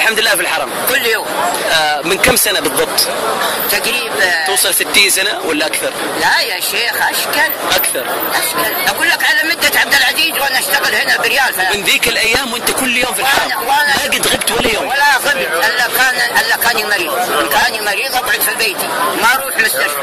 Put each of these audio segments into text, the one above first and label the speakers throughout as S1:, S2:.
S1: الحمد لله في الحرم
S2: كل يوم.
S1: من كم سنة بالضبط؟
S2: تقريبا
S1: توصل 60 سنة ولا أكثر؟
S2: لا يا شيخ أشكل.
S1: أكثر.
S2: أقول لك على مدة عبد العزيز وأنا أشتغل هنا بريال.
S1: من ذيك الأيام وأنت كل يوم في الحرم؟ ما قد غبت ولا يوم؟
S2: ولا غبت إلا كاني مريض. إن كاني مريض أقعد في بيتي ما أروح مستشفى.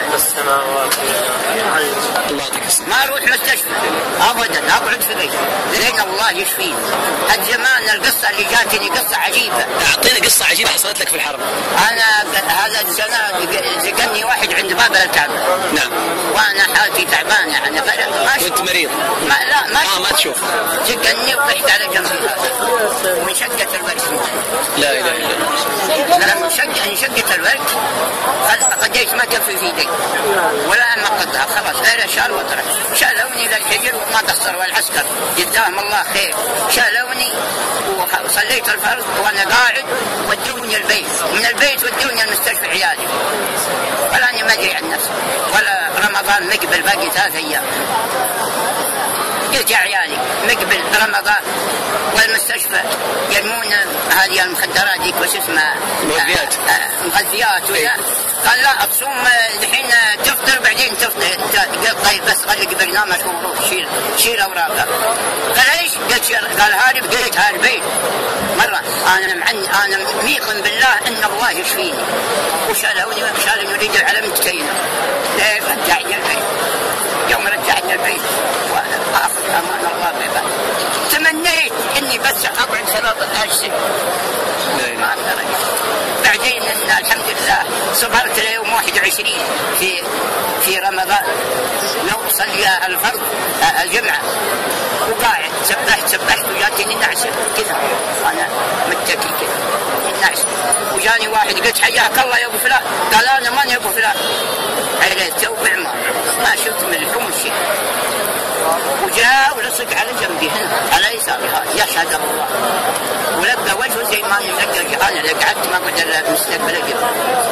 S1: الله يعطيك الصحة.
S2: ما أروح مستشفى أبدا، أقعد في بيتي لين الله يشفيني. الزمان القصة اللي جاتني قصة عجيبة.
S1: أعطينا قصة عجيبة حصلت لك في الحرم.
S2: أنا هذا السنة زقني واحد عند باب الكعبة.
S1: نعم.
S2: وأنا حالتي تعبانة يعني ما
S1: كنت مريض؟
S2: ما تشوف. زقني وطحت على جنبي وانشقت الورك.
S1: لا إله إلا الله.
S2: لما انشقت الورك خديت ما كفي في يدي ولا ما قدها خلاص غير شال وطرح. شالوني للحجر وما قصروا العسكر جزاهم الله خير. شالوني وصليت الفرض وانا قاعد ودوني البيت، من البيت ودوني المستشفى عيالي ولا اني ما ادري عن نفسي. ولا رمضان مقبل باقي 3 أيام قلت يا عيالي مقبل رمضان والمستشفى يرمون هذه المخدرات ديك وش اسمها مغذيات ولا. قال لا تصوم الحين تفطر بعدين تفطر. قلت طيب بس غلق برنامج وروح شيل اوراقك. قال ايش؟ قال هارب. قلت هاربين مره. انا ميقن بالله ان الله يشفيني. وشالوني يريد العلم تكينه. رجعني البيت. يوم رجعني البيت واخذ امان الله بعباده. تمنيت اني بس اقعد 3 أشهر ما اقدر. بعدين إن الحمد لله صبرت ليوم 21 في رمضان يوم صلي الفرض الجمعة وقاعد سبحت وجاتني نعسة كذا وانا متكي كذا النعسة. وجاني واحد قلت حياك الله يا ابو فلان. قال انا ماني يا ابو فلان. عليت تو بعمر ما شفت من الحوم شيء. وجاء ولصق على جنبي هنا على يساري هذا يشهد الله ولقى وجهه زي ما لقى. انا قعدت ما قدر مستقبل الجبل.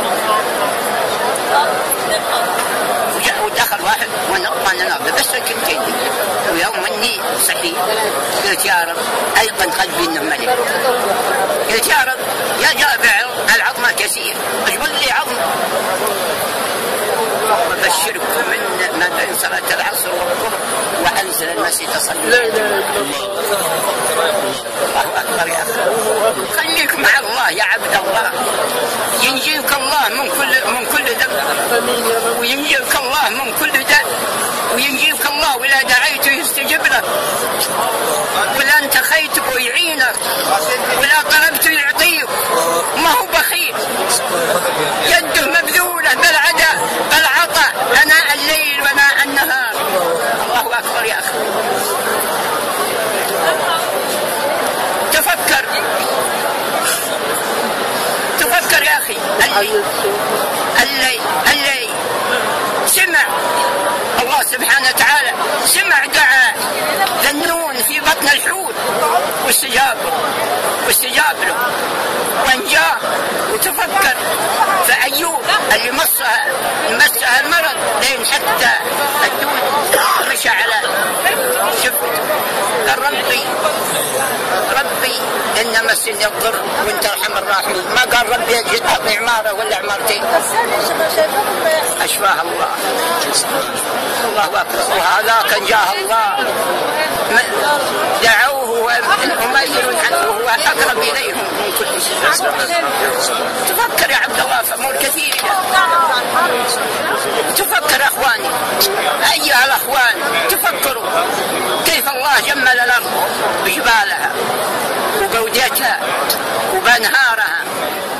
S2: ودخل واحد وانا ناظر بس كنتين. ويوم اني صحيح قلت يا رب ايقن قلبي انه ملك. قلت يا رب يا جابع العظمه كثير اجبر لي عظم. وبشركم من بين صلاه العصر والظهر وانزل المسجد صلى. لا اله الا الله اكبر يا اخي. خليك مع الله يا عبد الله ينجيك الله من كل ذنب وينجيك الله من كل ذنب وينجيك الله ولا دعيته يستجب لك ولا انتخيته يعينك ولا طلبته يعطيك. ما هو بخيل يده مبذوله بالعطاء اناء الليل وناء النهار. الله اكبر يا اخي. تفكر يا اخي. اللي سمع الله سبحانه وتعالى سمع دعاء ذنون في بطن الحوت واستجاب له وانجاه. وتفكر في أيوب اللي مسها المرض لين حتى الدود مشى على شفته. قال ربي إن مسني الضر وانت ارحم الراحمين. ما قال ربي اعطني عماره ولا عمارتين. اشفاه الله. الله اكبر. وهذاك جاه الله دعوه وميل عنه وهو اقرب اليهم من كل شيء. تفكر يا عبد الله في امور كثيره. تفكر اخواني ايها الاخوان تفكروا كيف الله جمل الارض بجبالها وبوديتها وبانهارها